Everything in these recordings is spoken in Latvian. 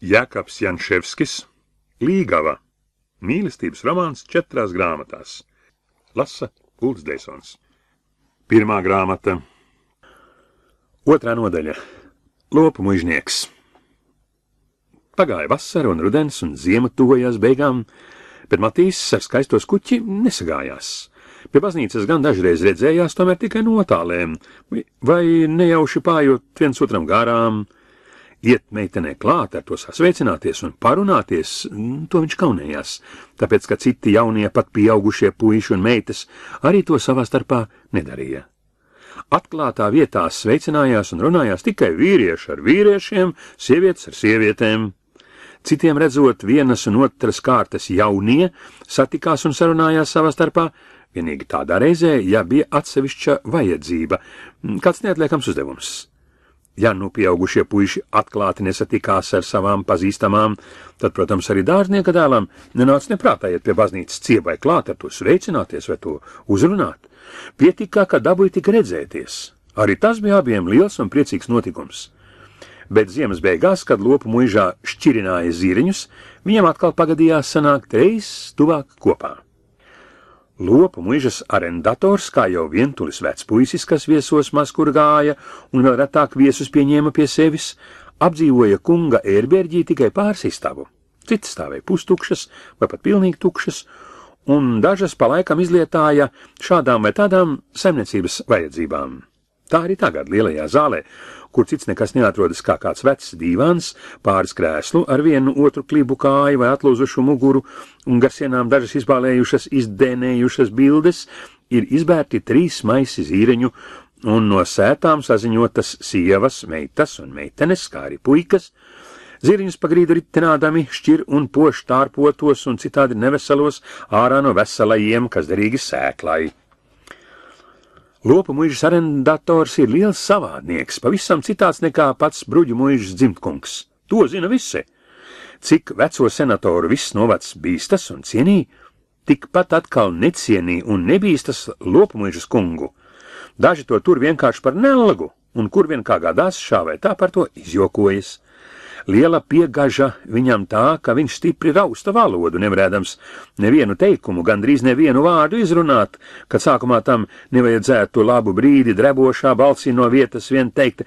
Jēkabs Janševskis, Līgava, mīlestības romāns 4 grāmatās. Lasa Ulds Deisons. 1. grāmata. 2. nodaļa. Lopu muižnieks. Pagāja vasara un rudens un ziema tuvojās beigām, bet Matīs ar skaisto skuķi nesagājās. Pie baznīcas gan dažreiz redzējās, tomēr tikai no tālēm, vai nejauši pājot viens otram garām. Iet meitenē klāt, ar to sasveicināties un parunāties, to viņš kaunējās, tāpēc, ka citi jaunie, pat pieaugušie puiši un meitas arī to savā starpā nedarīja. Atklātā vietā sveicinājās un runājās tikai vīrieši ar vīriešiem, sievietes ar sievietēm. Citiem redzot, vienas un otras kārtas jaunie satikās un sarunājās savā starpā, vienīgi tādā reizē, ja bija atsevišķa vajadzība, kāds neatliekams uzdevums. Ja nu pieaugušie puiši atklāti nesatikās ar savām pazīstamām, tad, protams, arī dārznieka dēlam nenāca neprātā iet pie baznīcas ciebai klāt ar to sveicināties vai to uzrunāt. Pietika, ka dabūja tik redzēties. Arī tas bija abiem liels un priecīgs notikums. Bet ziemas beigās, kad lopu muižā šķirināja zīriņus, viņam atkal pagadījās sanākt reiz tuvāk kopā. Lopu muižas arendators, kā jau vientulis vecpuisis, kas viesos maz kur gāja un vēl retāk viesus pieņēma pie sevis, apdzīvoja kunga ērberģī tikai pāris istabu. Citas stāvēja pustukšas vai pat pilnīgi tukšas, un dažas pa laikam izlietāja šādām vai tādām saimniecības vajadzībām. Tā arī tagad lielajā zālē, kur cits nekas neatrodas kā kāds vecs dīvāns, pāris krēslu ar vienu otru klibu kāju vai atlūzušu muguru un gar sienām dažas izbālējušas, izdēnējušas bildes, ir izbērti 3 maisi zīreņu un no sētām saziņotas sievas, meitas un meitenes, kā arī puikas, zīriņus pa grīdu ritinādami šķir un poš tārpotos un citādi neveselos ārā no veselajiem, kas derīgi sēklai. Lopu muižas arendators ir liels savādnieks, pavisam citāds nekā pats bruģu muižas dzimtkungs. To zina visi. Cik veco senatoru viss novads bīstas un cienī, tikpat atkal necienī un nebīstas lopu muižas kungu. Daži to tur vienkārši par nelgu, un kur vien kā gādās šā vai tā par to izjokojas. Liela piegaža viņam tā, ka viņš stipri rausta valodu, nevarēdams nevienu teikumu, gandrīz nevienu vārdu izrunāt, kad sākumā tam nevajadzētu labu brīdi drebošā balsī no vietas vien teikt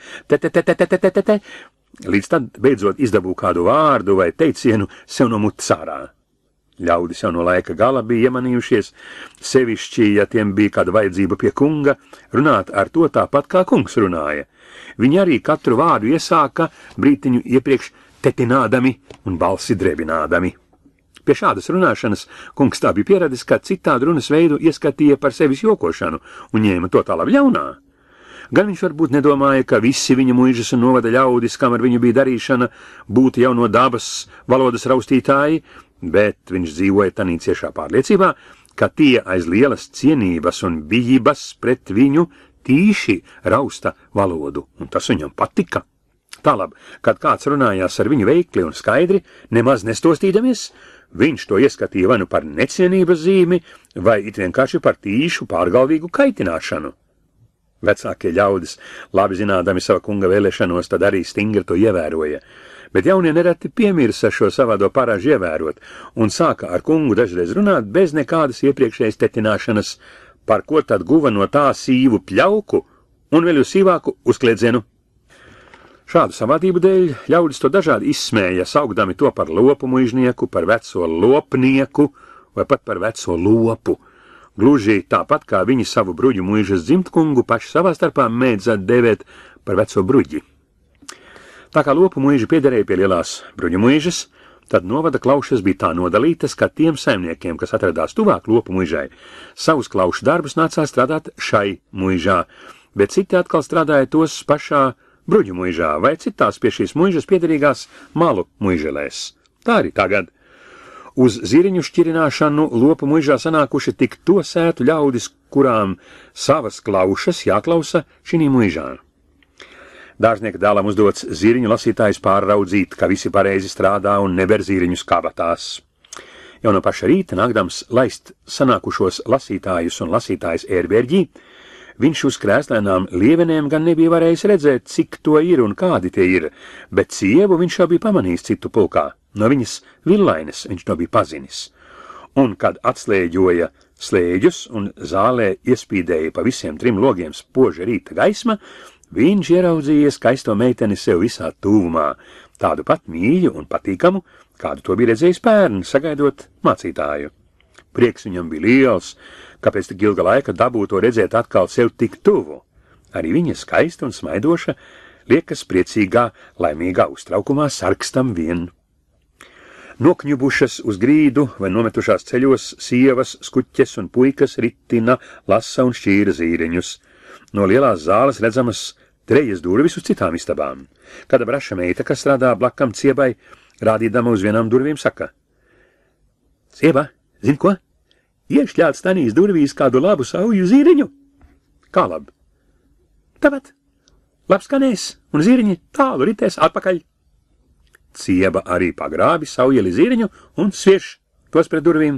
te, līdz tad beidzot izdabū kādu vārdu vai teicienu sev no mutes ārā. Ļaudis jau no laika gala bija iemanījušies, sevišķi, ja tiem bija kāda vajadzība pie kunga, runāt ar to tāpat kā kungs runāja. Viņi arī katru vārdu iesāka brītiņu iepriekš tetinādami un balsi drebinādami. Pie šādas runāšanas kungs tā bija pieradis, ka citādu runas veidu ieskatīja par sevis jokošanu un ņēma to tālāk ļaunā. Gan viņš varbūt nedomāja, ka visi viņa muižas un novada ļaudis, kam ar viņu bija darīšana, būtu jau no dabas valodas raustītāji, bet viņš dzīvoja tanī ciešā pārliecībā, ka tie aiz lielas cienības un bijības pret viņu tīši rausta valodu, un tas viņam patika. Tālāk, kad kāds runājās ar viņu veikli un skaidri, nemaz nestostīdamies, viņš to ieskatīja vai nu par necienības zīmi, vai it vienkārši par tīšu pārgalvīgu kaitināšanu. Vecākie ļaudis, labi zinādami sava kunga vēlēšanos, tad arī stingri to ievēroja, bet jaunie nereti piemirsa šo savādo parāžu ievērot un sāka ar kungu dažreiz runāt bez nekādas iepriekšējas tetināšanas, par ko tad guva no tā sīvu pļauku un vēl sīvāku uzkliedzienu. Šādu savādību dēļ ļaudis to dažādi izsmēja, saukdami to par lopu muižnieku, par veco lopnieku vai pat par veco lopu. Gluži tāpat kā viņi savu bruģu muižas dzimtkungu paši savā starpā mēdza devēt par veco bruģi. Tā kā lopu muiži piederēja pie lielās bruģu muižas, tad novada klaušas bija tā nodalītas, ka tiem saimniekiem, kas atradās tuvāk lopu muižai, savus klaušu darbus nācās strādāt šai muižā, bet citi atkal strādāja tos pašā bruģu muižā vai citās pie šīs muižas piederīgās malu muiželēs. Tā arī tagad. Uz zīriņu šķirināšanu lopu muižā sanākuši tik to sētu ļaudis, kurām savas klaušas jāklausa šī muižā. Dārznieka dēlam uzdots zīriņu lasītājus pārraudzīt, ka visi pareizi strādā un neber zīriņus kabatās. Jau no paša rīta nākdams laist sanākušos lasītājus un lasītājas ērberģī, Viņš uz krēslainām lievenēm gan nebija varējis redzēt, cik to ir un kādi tie ir, bet sievu viņš jau bija pamanījis citu pulkā. No viņas villaines viņš to bija pazinis. Un, kad atslēģoja slēģus un zālē iespīdēja pa visiem 3 logiem spoža rīta gaisma, viņš ieraudzīja skaisto meiteni sev visā tuvumā, tādu pat mīļu un patīkamu, kādu to bija redzējis pērn, sagaidot mācītāju. Prieks viņam bija liels, kāpēc tik ilga laika dabū to redzēt atkal sev tik tuvu. Arī viņa skaista un smaidoša, liekas priecīgā, laimīgā uztraukumā sarkstam vien. Nokņubušas uz grīdu vai nometušās ceļos sievas, skuķes un puikas ritina, lasa un šķīra zīriņus. No lielās zāles redzamas trejas durvis uz citām istabām. Kāda braša meita, kas strādā blakam ciebai, rādīdama uz vienām durvīm, saka: Sieba, zin ko? Iešļāts tanīs durvīs kādu labu sauju zīriņu. Kā labi? Tāpat. Labs skanēs, un zīriņi tālu ritēs atpakaļ. Cieba arī pagrābi saujeli zīriņu un svieš tos pret durvīm.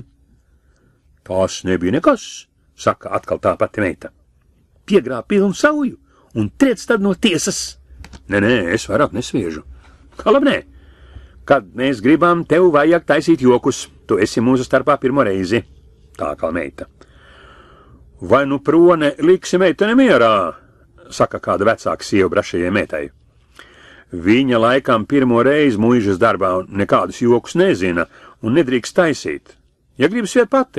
Tas nebija nekas, saka atkal tā pati meita. Piegrāb pilnu sauju un triec tad no tiesas. Nē, es vairāk nesviežu. Kā labi, nē. Kad mēs gribam, tev vajag taisīt jokus. Tu esi mūsu starpā pirmo reizi. Tā kā meita. Vai nu prone liksi meitene mierā, saka kāda vecāka sieva brašajai meitai. Viņa laikam pirmo reizi muižas darbā nekādus jokus nezina un nedrīkst taisīt. Ja gribas iet pati.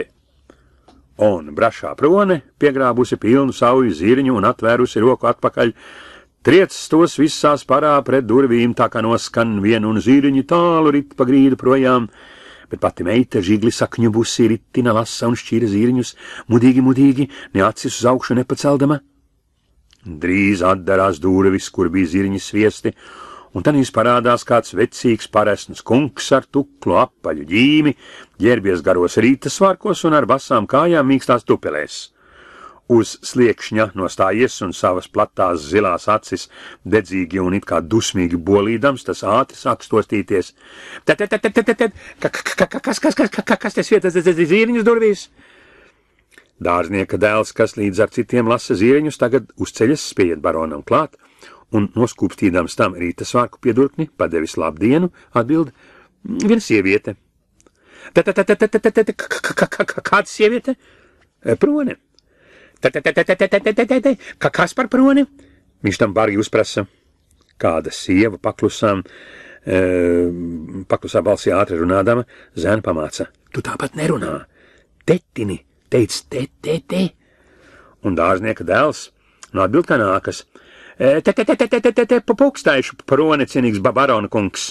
Un brašā prone, piegrābusi pilnu sauju zīriņu un atvērusi roku atpakaļ, triec tos visās parā pret durvīm, tā kā noskan vienu un zīriņi tālu rit pa grīdu projām, bet pati meita žigli sakņubusi ritina, lasa un šķīra zīriņus, mudīgi, ne acis uz augšu nepaceldama. Drīz atdarās durvis, kur bija zīriņi sviesti, un tanīs parādās kāds vecīgs paresns kungs ar tuklu apaļu ģīmi, ģērbies garos rīta svārkos un ar basām kājām mīkstās tupelēs. Uz sliekšņa nostājies un savas platās zilās acis dedzīgi un it kā dusmīgi bolīdams, tas ātri sāk stostīties. Kas te svietas zīriņus durvīs? Dārznieka dēls, kas līdz ar citiem lasa zīriņus, tagad uzceļas spieiet baronam klāt un noskūpstīdams tam rīta svārku piedurkni, padevis labdienu, atbild: viena sieviete. Kāda sieviete? Prone. Kas par proni? Viņš tam bargi uzprasa. Kāda sieva paklusā balsī ātri runādama, zēna pamāca: tu tāpat nerunā. Tetini, teic te. Un dārznieka dēls no atbild kā nākas: pukstaišu prone, cienīgs barona kungs.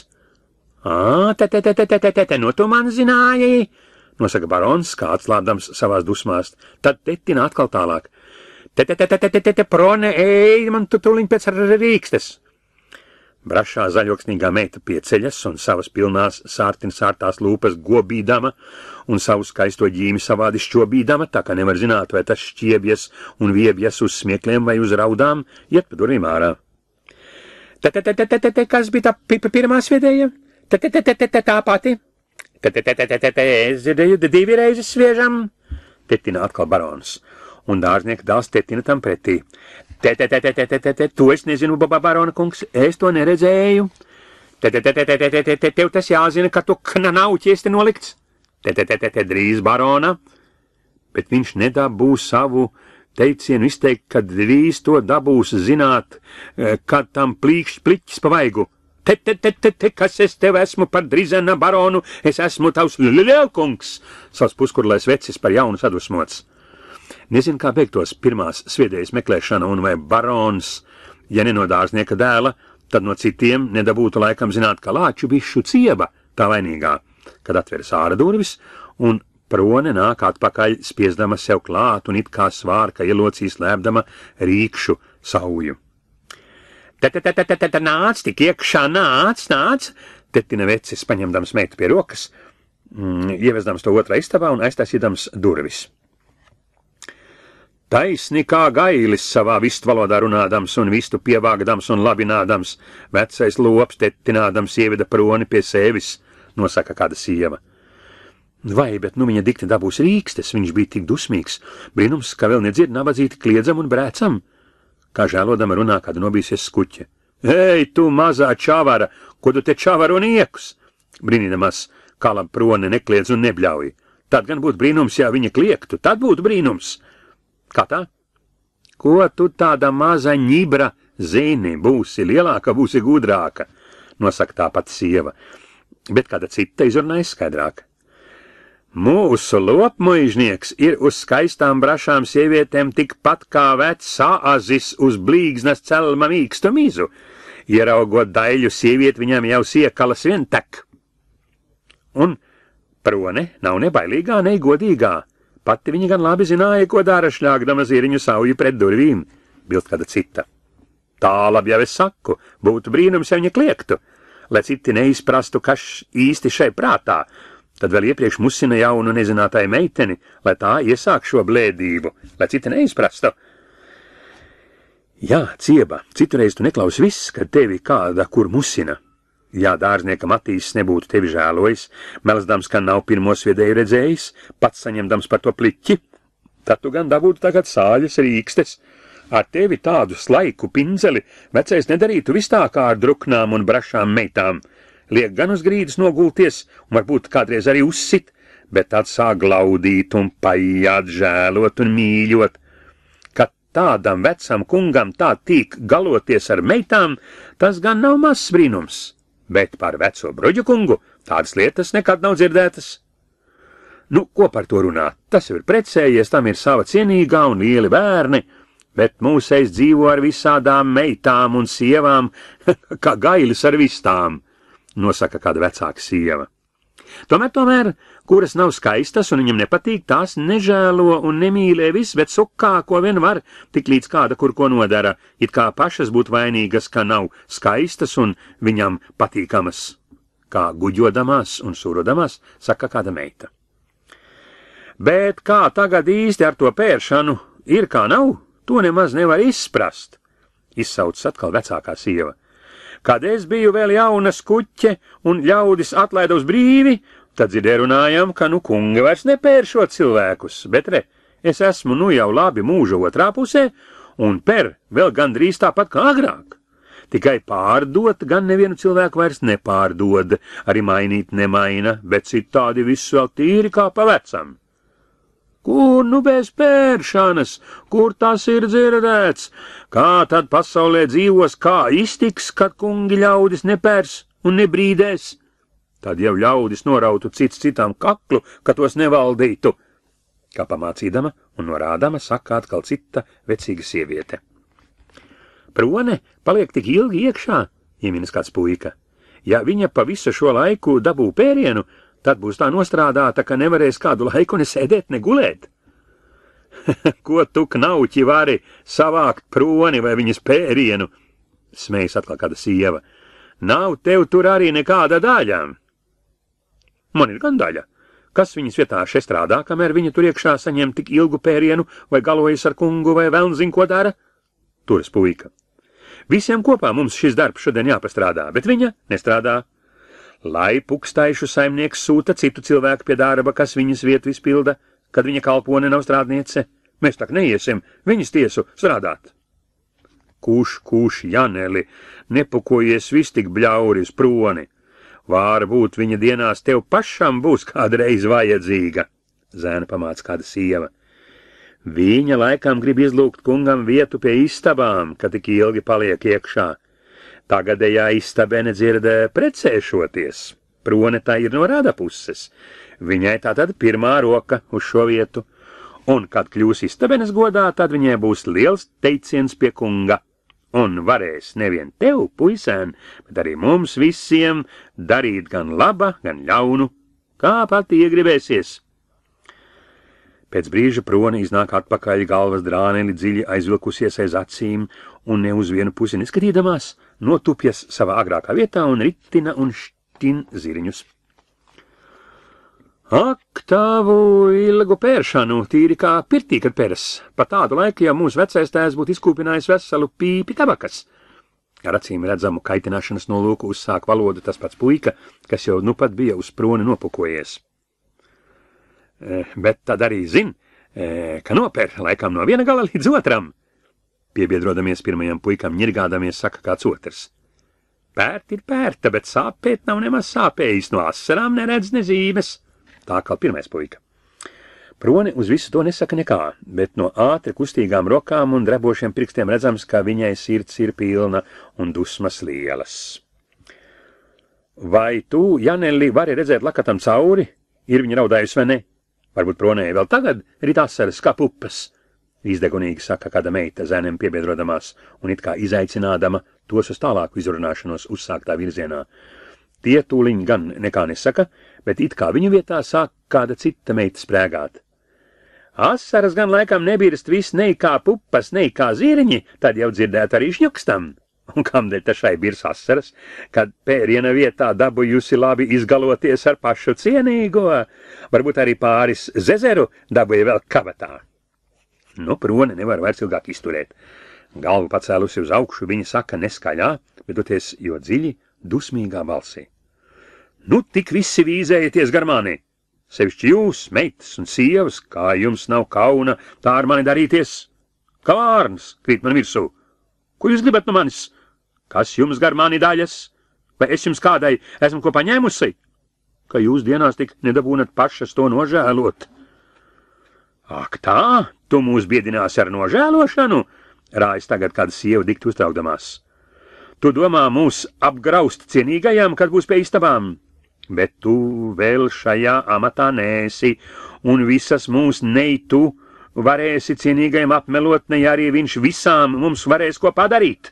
No tu man zināji, nosaka barons, kā atslābdams savās dusmās. Tad tetina atkal tālāk: prone, ej, man tu tuliņ pēc rīkstes. Brašā zaļoksnīgā meita pieceļas un savas pilnās sārtās lūpas gobīdama un savu skaisto ģīmi savādi šķobīdama, tā kā nevar zināt, vai tas šķiebjas un viebjas uz smiekliem vai uz raudām, iet pa durvīm ārā. Kas bija tā pirmā sviedēja? Tā pati. Es dzirdēju, 2 reizes sviežam. Tetina atkal barons. Un dārznieka dēls tetina tam pretī: to es nezinu, barona kungs, es to neredzēju. Tev tas jāzina, ka tu nav ķiesti nolikts. Drīz barona, bet viņš nedabūs savu teicienu izteikt, kad drīz to dabūs zināt, kad tam plīkšķi pliķis pa vaigu. Kas es tev esmu par drizena baronu, es esmu tavs lielkungs, savs puskurlais vecis par jaunu sadusmots. Nezinu, kā beigtos pirmās sviedējas meklēšana un vai barons, ja ne no dārznieka dēla, tad no citiem nedabūtu laikam zināt, ka lāču bišu cieba tā vainīgā, kad atveras āra durvis un prone nāk atpakaļ, spiezdama sev klāt un it kā svārka ielocīs lēbdama rīkšu sauju. Nāc, tik iekšā, nāc, tetina vecis, paņemdams meitu pie rokas, ievezdams to otrā istabā un aiztaisīdams durvis. Taisni kā gailis savā vistu valodā runādams un vistu pievāgdams un labinādams, vecais lops tetinādams ieveda proni pie sevis, nosaka kāda sieva. Vai, bet nu viņa dikti dabūs rīkstes, viņš bija tik dusmīgs. Brīnums, ka vēl nedzird nabadzīti kliedzam un brēcam. Kā žēlodama runā kāda nobijusies skuķe. Ei, tu mazā čavara, ko tu te čavaru un iekus? Brīnīdamās, kā labi prone nekliedz un nebļauj. Tad gan būtu brīnums, ja viņa kliektu, tad būtu brīnums. Kā tā? Ko tu tāda maza ņibra zini, būsi lielāka, būsi gudrāka, nosaka tā pati sieva. Bet kāda cita izrunāja skaidrāk. Mūsu lopmuižnieks ir uz skaistām brašām sievietēm tikpat kā vecs sāazis uz blīgznas celma mīkstu mizu. Ieraugot daļu sievieti viņam jau siekalas vien tek. Un prone nav ne bailīgā, ne godīgā. Pati viņa gan labi zināja, ko dara šļāgdama ziriņu sauju pret durvīm, bilst kāda cita. Tā labi jau es saku, būtu brīnums, ja viņa kliektu, lai citi neizprastu, kas īsti šai prātā. Tad vēl iepriekš musina jaunu nezinātāju meiteni, lai tā iesāk šo blēdību, lai citi neizprastu. Jā, cieba, citureiz tu neklaus viss, kad tevi kāda kur musina. Jā, dārznieka Matīs nebūtu tevi žēlojis, melsdams, ka nav pirmo sviedēju redzējis, pats saņemdams par to pliķi, tad tu gan dabūtu tagad sāļas rīkstes. Ar tevi tādu slaiku pinzeli vecais nedarītu vis tā kā ar druknām un brašām meitām. Liek gan uz grīdas nogulties, un varbūt kādreiz arī uzsit, bet tad sāk glaudīt un paiāt, žēlot un mīļot. Kad tādam vecam kungam tā tīk galoties ar meitām, tas gan nav mazs brīnums, bet par veco bruģu kungu tādas lietas nekad nav dzirdētas. Nu, ko par to runāt? Tas jau ir precējies, tam ir sava cienīgā un lieli bērni, bet mūsējs dzīvo ar visādām meitām un sievām, kā gailis ar vistām. Nosaka kāda vecāka sieva. Tomēr, kuras nav skaistas un viņam nepatīk, tās nežēlo un nemīlē viss, bet sukā, ko vien var, tik līdz kāda kur ko nodara, it kā pašas būtu vainīgas, ka nav skaistas un viņam patīkamas, kā guģodamās un sūrodamās, saka kāda meita. Bet kā tagad īsti ar to pēršanu ir kā nav, to nemaz nevar izprast, izsauc atkal vecākā sieva. Kad es biju vēl jauna skuķe un ļaudis atlaida uz brīvi, tad dzirdēju runājam, ka nu kungi vairs nepēršot cilvēkus, bet es esmu nu jau labi mūža otrā pusē un per vēl gandrīz tāpat kā agrāk. Tikai pārdot gan nevienu cilvēku vairs nepārdod, arī mainīt nemaina, bet citādi viss vēl tīri kā pa vecam. Kur nu bez pēršanas, kur tas ir dzirdēts? Kā tad pasaulē dzīvos, kā iztiks, kad kungi ļaudis nepērs un nebrīdēs? Tad jau ļaudis norautu cits citam kaklu, ka tos nevaldītu. Kā pamācīdama un norādama saka atkal cita vecīga sieviete. Prone paliek tik ilgi iekšā, ieminas kāds puika. Ja viņa pa visu šo laiku dabū pērienu, tad būs tā nostrādāta, ka nevarēs kādu laiku ne sēdēt, ne gulēt. Ko tu knauķi vari savākt proni vai viņas pērienu? Smējas atkal kāda sieva. Nav tev tur arī nekāda daļa. Man ir gan daļa. Kas viņas vietā še strādā, kamēr viņa tur iekšā saņem tik ilgu pērienu vai galojas ar kungu vai velnzin, ko dara? Turas puika. Visiem kopā mums šis darbs šodien jāpastrādā, bet viņa nestrādā. Lai pukstaišu saimnieks sūta citu cilvēku pie darba, kas viņas vietu izpilda, kad viņa kalpone nav strādniece. Mēs tak neiesim viņas tiesu strādāt. Kuš, Janeli, nepukojies vis tik bļauri uz proni. Varbūt viņa dienās tev pašam būs kādreiz vajadzīga, zēna pamāca kāda sieva. Viņa laikam grib izlūgt kungam vietu pie istabām, kad tik ilgi paliek iekšā. Tagadējā istabē nedzirdē precēšoties. Prone tā ir no rada puses. Viņai tātad pirmā roka uz šo vietu. Un, kad kļūs istabenes godā, tad viņai būs liels teiciens pie kunga. Un varēs nevien tev, puisēn, bet arī mums visiem darīt gan laba, gan ļaunu, kā pati iegribēsies. Pēc brīža prone iznāk atpakaļ, galvas drāneli dziļi aizvilkusies aiz acīm un ne uz vienu pusi neskatīdamās, notupjas savā agrākā vietā un ritina un štin ziriņus. Ak, tavu ilgu pēršanu, tīri kā pirtī, kad pēras. Pa tādu laiku, ja mūsu vecais tēvs būtu izkūpinājis veselu pīpi tabakas. Ar acīm redzamu kaitināšanas nolūku uzsāk valodu tas pats puika, kas jau nu pat bija uz proni nopukojies. Bet tad arī zin, ka noper laikam no viena gala līdz otram. Piebiedrodamies pirmajam puikam ņirgādamies, saka kāds otrs. Pērt ir pērta, bet sāpēt nav nemaz sāpējis, no asarām neredz nezīmes. Tā kā pirmais puika. Prone uz visu to nesaka nekā, bet no ātri kustīgām rokām un drebošiem pirkstiem redzams, ka viņai sirds ir pilna un dusmas lielas. Vai tu, Janeli, vari redzēt lakatam cauri? Ir viņa raudājusi vai ne? Varbūt Pronei vēl tagad rit asaras kā pupas. Izdegunīgi saka kāda meita zēniem piebiedrodamās un it kā izaicinādama tos uz tālāku izrunāšanos uzsāktā virzienā. Tie tūliņ gan nekā nesaka, bet it kā viņu vietā sāk kāda cita meita sprēgāt. Asaras gan laikam nebirst viss nei kā pupas, nei kā zirņi, tad jau dzirdēt arī šņukstam. Un kamdēļ tašai birs asaras, kad pēriena vietā dabūjusi labi izgaloties ar pašu cienīgo, varbūt arī pāris zezeru dabūja vēl kabatā. Nu, Prone nevar vairs ilgāk izturēt. Galvu pacēlusi uz augšu, viņa saka neskaļā, bet doties jo dziļi, dusmīgā balsī. Nu, tik visi vīzējieties gar mani! Sevišķi jūs, meitas un sievas, kā jums nav kauna tā ar mani darīties? Kā vārns, krīt man virsū. Ko jūs gribat no manis? Kas jums gar mani daļas? Vai es jums kādai esmu ko paņēmusi? Ka jūs dienās tik nedabūnat pašas to nožēlot. Ak tā, tu mūs biedināsi ar nožēlošanu? Rājas tagad kāda sieva dikti uztraukdamās. Tu domā mūs apgraust cienīgajām, kad būs pie istabām? Bet tu vēl šajā amatā nēsi, un visas mūs neitu varēsi cienīgajam apmelot, ne arī viņš visām mums varēs ko padarīt.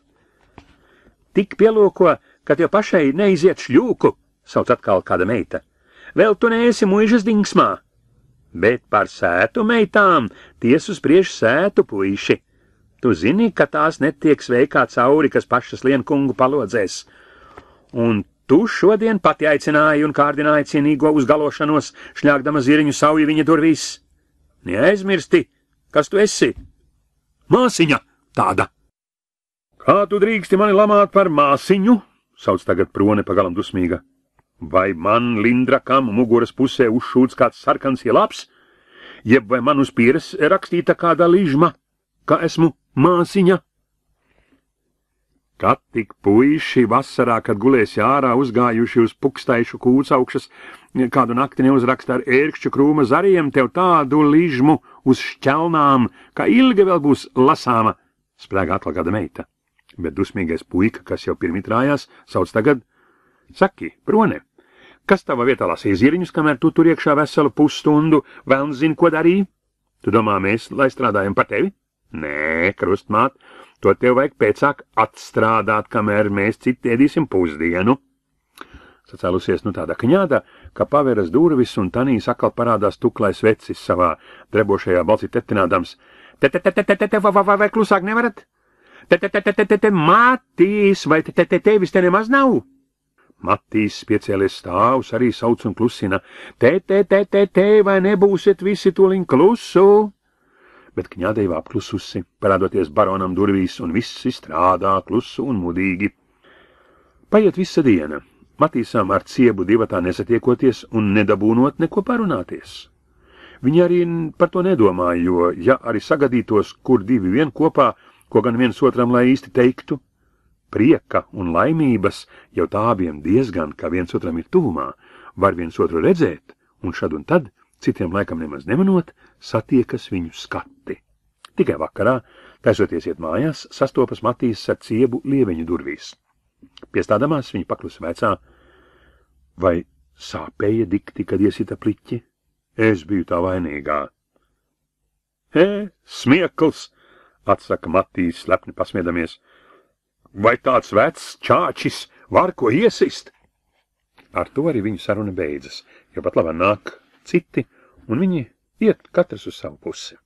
Tik pielūko, ka tev pašai neiziet šļūku, sauc atkal kāda meita. Vēl tu neesi muižas dingsmā. Bet par sētu meitām tiesu spriež sētu puiši. Tu zini, ka tās netiek sveikā cauri, kas pašas lien kungu palodzēs. Un tu šodien pati aicināji un kārdināji cienīgo uz galošanos, šļāgdama ziriņu sauju viņa durvīs. Neaizmirsti, kas tu esi? Māsiņa tāda. Kā tu drīksti mani lamāt par māsiņu? Sauc tagad Prone pagalam dusmīga. Vai man lindrakam muguras pusē uzšūts kāds sarkans ielaps? Jeb vai man uz pieres rakstīta kāda līžma, ka esmu māsiņa? Kad tik puiši vasarā, kad gulēsi ārā uzgājuši uz pukstaišu kūcaukšas, kādu nakti neuzraksta ar ērkšķu krūma zariem, tev tādu līžmu uz šķelnām, ka ilgi vēl būs lasāma, sprēga atkal kāda meita. Bet dusmīgais puika, kas jau pirmitrājās, sauc tagad, saki, Prone, kas tava vietā lasīja ziriņus, kamēr tu tur iekšā veselu pusstundu, velns zin, ko darīja? Tu domā, mēs, lai strādājam par tevi? Nē, krustmāt, to tev vajag pēcāk atstrādāt, kamēr mēs citi ēdīsim pusdienu. Sacēlusies tāda kņāda, ka paveras durvis un tanīs atkal parādās tuklais vecis savā drebošajā balsī tetinādams. Vai klusāk nevarat? Matīs, vai tevis te nemaz nav? Matīs piecēlies stāvus, arī sauc un klusina. Vai nebūsiet visi toliņ klusu? Bet kņādei vāp klususi, parādoties baronam durvīs, un visi strādā klusu un mudīgi. Paiet visa diena, Matīsām ar ciebu divatā nesatiekoties un nedabūnot neko parunāties. Viņi arī par to nedomā, jo, ja arī sagadītos, kur divi vien kopā, ko gan viens otram lai īsti teiktu, prieka un laimības jau tā abiem diezgan, ka viens otram ir tuvumā, var viens otru redzēt, un šad un tad, citiem laikam nemaz nemanot, satiekas viņu skati. Tikai vakarā, taisoties iet mājās, sastopas Matīs ar ciebu lieveņu durvīs. Piestādamās viņa paklusi vaicā, vai sāpēja dikti, kad iesita pliķi? Es biju tā vainīgā. Smiekls, atsaka Matīs, slepni pasmiedamies. Vai tāds vecs čāčis var ko iesist? Ar to arī viņu saruna beidzas, jo pat labā nāk citi, un viņi iet katrs uz savu pusi.